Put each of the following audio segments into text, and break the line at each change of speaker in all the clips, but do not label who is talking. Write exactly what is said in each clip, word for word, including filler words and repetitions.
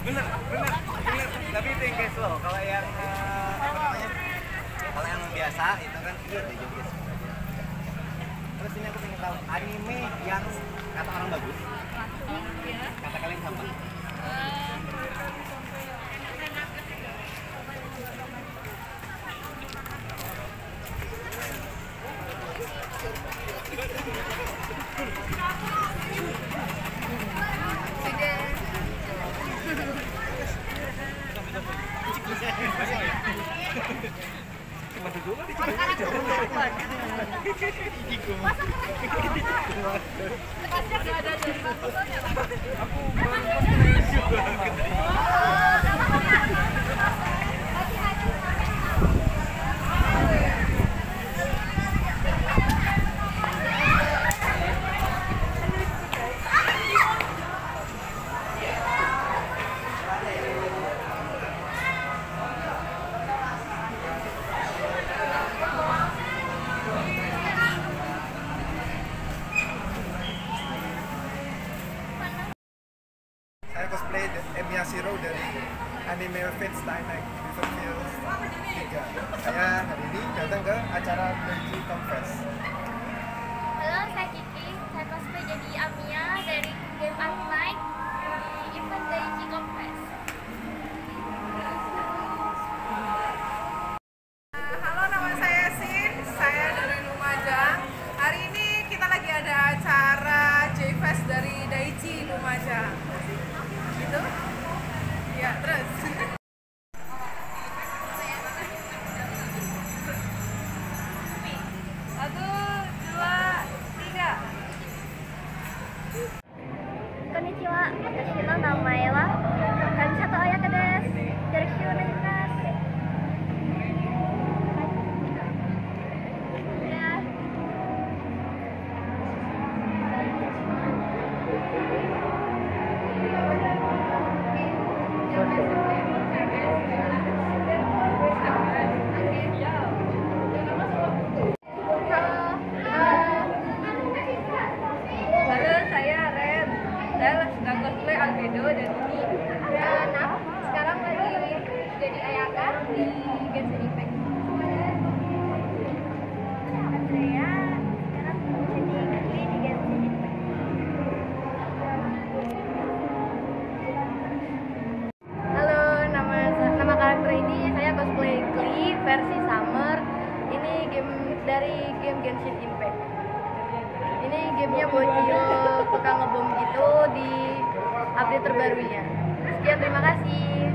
bener bener bener tapi itu yang casual. Kalau yang uh, apa namanya, kalau yang biasa itu kan iya deh joget. Terus ini aku pengen tahu anime yang kata orang bagus, kata kalian sampah. Cuma dulu kan
saya cosplay Emiya Shiro dari anime Fate Stay Night Riverfield tiga. Saya hari ini datang ke acara Daichi Confess.
Halo, saya Kiki. Saya cosplay jadi Amiya dari Game Art Night di event Daichi Confess.
Halo, nama saya Sin. Saya dari Lumajang. Hari ini kita lagi ada acara J-Fest dari Daichi Lumajang. Gitu? Ya, terus. Satu, dua, tiga.
Konnichiwa, watashi no namae wa Kamisato Ayaka desu. Yoroshiku onegaishimasu. Ya.
Halo, saya Ren. Saya sedang cosplay Albedo dan ini
Dan aku sekarang lagi jadi Ayaka di Genshin Impact. Saya sekarang jadi Kli di Genshin Impact.
Halo, nama nama karakter ini saya cosplay Kli versi Summer. Ini game dari game Genshin Impact. Ini gamenya bocil tukang ngebom gitu di update terbarunya. Sekian, terima kasih.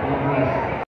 Selamat.